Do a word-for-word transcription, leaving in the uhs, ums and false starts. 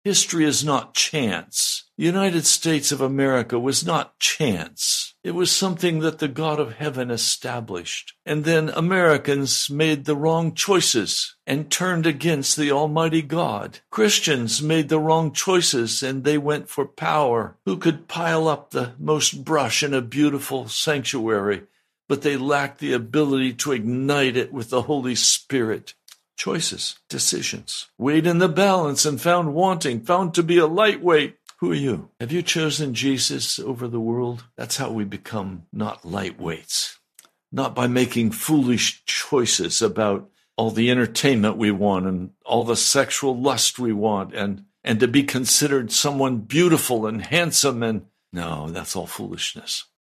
History is not chance. The United States of America was not chance. It was something that the God of heaven established. And then Americans made the wrong choices and turned against the Almighty God. Christians made the wrong choices and they went for power. Who could pile up the most brush in a beautiful sanctuary, but they lacked the ability to ignite it with the Holy Spirit. Choices, decisions, weighed in the balance and found wanting, found to be a lightweight. Who are you? Have you chosen Jesus over the world? That's how we become not lightweights. Not by making foolish choices about all the entertainment we want and all the sexual lust we want and, and to be considered someone beautiful and handsome and no, that's all foolishness.